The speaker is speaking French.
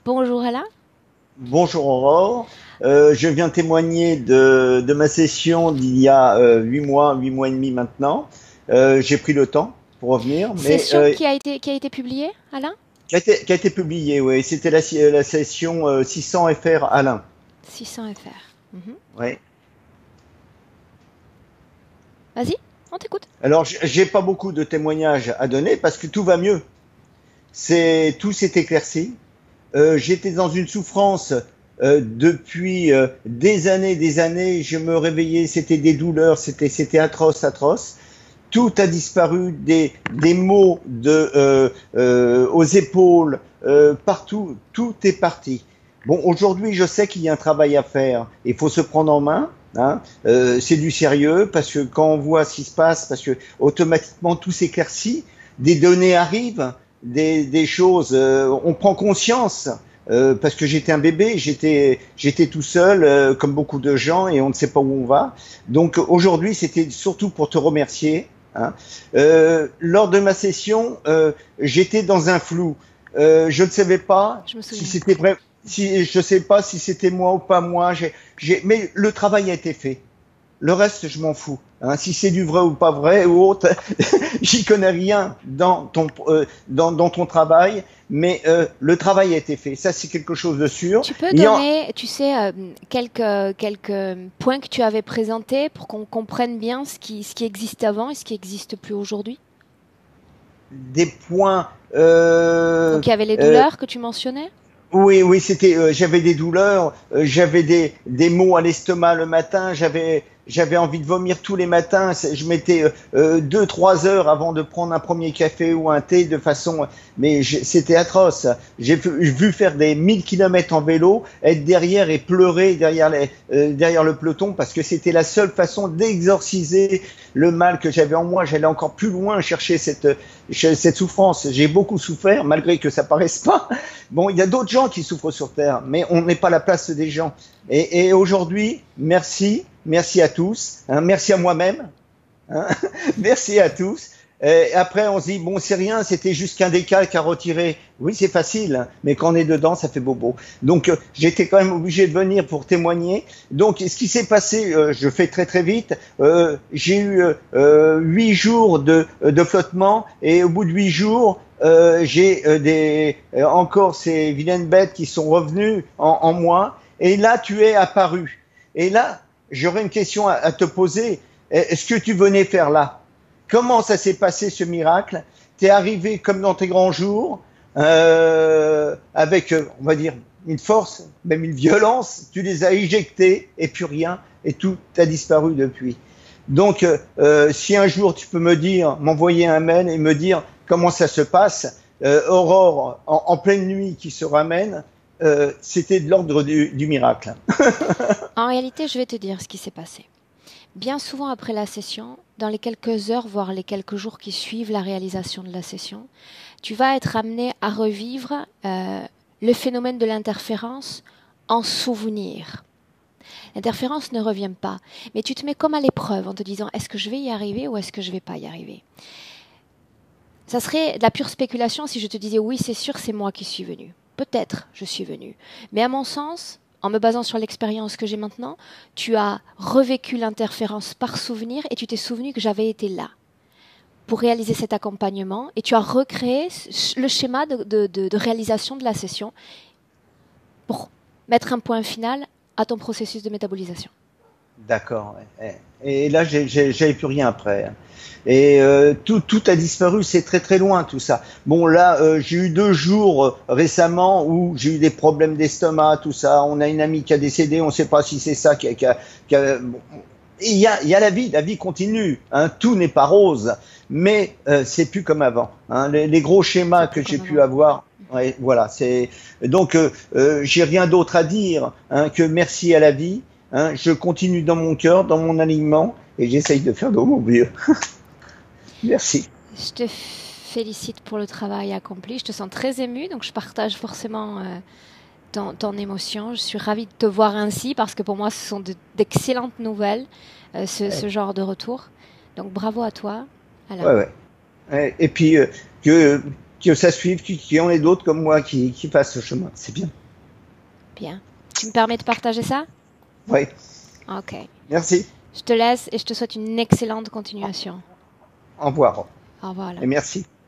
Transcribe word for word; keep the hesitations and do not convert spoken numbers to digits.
Bonjour Alain. Bonjour Aurore. Euh, je viens témoigner de, de ma session d'il y a euh, huit mois, huit mois et demi maintenant. Euh, j'ai pris le temps pour revenir, mais Session euh, qui a été, qui a été publiée, Alain? qui a été, qui a été publié, oui. C'était la, si- la session euh, six cents F R Alain. six cents F R. Mhm. Ouais. Vas-y, on t'écoute. Alors, j- j'ai pas beaucoup de témoignages à donner parce que tout va mieux. C'est tout s'est éclairci. Euh, j'étais dans une souffrance euh, depuis euh, des années, des années. Je me réveillais, c'était des douleurs, c'était c'était atroce, atroce. Tout a disparu, des, des maux de, euh, euh, aux épaules, euh, partout, tout est parti. Bon, aujourd'hui, je sais qu'il y a un travail à faire. Il faut se prendre en main. Hein. Euh, c'est du sérieux parce que quand on voit ce qui se passe, parce que automatiquement tout s'éclaircit, des données arrivent, des, des choses, euh, on prend conscience. Euh, parce que j'étais un bébé, j'étais j'étais tout seul, euh, comme beaucoup de gens, et on ne sait pas où on va. Donc aujourd'hui, c'était surtout pour te remercier. Hein. Euh, lors de ma session, euh, j'étais dans un flou. Euh, je ne savais pas Je me si souviens. c'était vrai, si je sais pas si c'était moi ou pas moi. J'ai, j'ai, mais le travail a été fait. Le reste, je m'en fous. Hein. Si c'est du vrai ou pas vrai ou autre, j'y connais rien dans ton euh, dans, dans ton travail, mais euh, le travail a été fait. Ça, c'est quelque chose de sûr. Tu peux Il y a donner, tu sais, euh, quelques, quelques points que tu avais présentés pour qu'on comprenne bien ce qui, ce qui existe avant et ce qui n'existe plus aujourd'hui? des points. Euh, Donc il y avait les euh, douleurs que tu mentionnais? Oui, oui, c'était. Euh, j'avais des douleurs, euh, j'avais des des maux à l'estomac le matin, j'avais j'avais envie de vomir tous les matins. C'est- Je mettais euh, euh, deux trois heures avant de prendre un premier café ou un thé de façon, mais j'ai- c'était atroce. J'ai vu vu faire des mille kilomètres en vélo, être derrière et pleurer derrière les euh, derrière le peloton parce que c'était la seule façon d'exorciser le mal que j'avais en moi. J'allais encore plus loin chercher cette cette souffrance. J'ai beaucoup souffert malgré que ça paraisse pas. Bon, il y a d'autres gens qui souffrent sur Terre, mais on n'est pas à la place des gens. Et, et aujourd'hui, merci, merci à tous, hein, merci à moi-même, hein, merci à tous. Et après, on se dit, bon, c'est rien, c'était juste qu'un décalque à retirer. Oui, c'est facile, hein, mais quand on est dedans, ça fait bobo. Donc, euh, j'étais quand même obligé de venir pour témoigner. Donc, ce qui s'est passé, euh, je fais très très vite, euh, j'ai eu euh, huit jours de, de flottement, et au bout de huit jours, euh, j'ai euh, des euh, encore ces vilaines bêtes qui sont revenues en, en moi. Et là, tu es apparu. Et là, j'aurais une question à, à te poser. Est-ce que tu venais faire là? Comment ça s'est passé ce miracle? T'es arrivé comme dans tes grands jours, euh, avec, euh, on va dire, une force, même une violence. Tu les as éjectés et plus rien, et tout a disparu depuis. Donc, euh, si un jour tu peux me dire, m'envoyer un mail et me dire comment ça se passe, euh, Aurore en, en pleine nuit qui se ramène, euh, c'était de l'ordre du, du miracle. En réalité, je vais te dire ce qui s'est passé. Bien souvent après la session, dans les quelques heures, voire les quelques jours qui suivent la réalisation de la session, tu vas être amené à revivre euh, le phénomène de l'interférence en souvenir. L'interférence ne revient pas, mais tu te mets comme à l'épreuve en te disant est-ce que je vais y arriver ou est-ce que je ne vais pas y arriver. Ça serait de la pure spéculation si je te disais oui, c'est sûr, c'est moi qui suis venu. Peut-être je suis venu, mais à mon sens, en me basant sur l'expérience que j'ai maintenant, tu as revécu l'interférence par souvenir et tu t'es souvenu que j'avais été là pour réaliser cet accompagnement et tu as recréé le schéma de, de, de, de réalisation de la session pour mettre un point final à ton processus de métabolisation. D'accord. Ouais. Et là, j'avais plus rien après. Et euh, tout, tout a disparu, c'est très très loin tout ça. Bon là, euh, j'ai eu deux jours euh, récemment où j'ai eu des problèmes d'estomac, tout ça. On a une amie qui a décédé, on ne sait pas si c'est ça qui a... Qui a, qui a bon. Il y a, il y a la vie, la vie continue. Hein, tout n'est pas rose, mais euh, c'est plus comme avant. Hein, les, les gros schémas que j'ai pu avoir, ouais, voilà. C'est donc euh, euh, j'ai rien d'autre à dire hein, que merci à la vie. Hein, je continue dans mon cœur, dans mon alignement, et j'essaye de faire de mon mieux. Merci. Je te félicite pour le travail accompli. Je te sens très émue, donc je partage forcément euh, ton, ton émotion. Je suis ravie de te voir ainsi parce que pour moi, ce sont d'excellentes nouvelles, euh, ce, Ouais. ce genre de retour. Donc bravo à toi, Alain. Ouais, ouais. Et puis, euh, que que ça suive, qu'il y en ait d'autres comme moi qui, qui fassent ce chemin. C'est bien. Bien. Tu me permets de partager ça? Oui. Ok. Merci. Je te laisse et je te souhaite une excellente continuation. Au revoir. Au revoir. Et merci.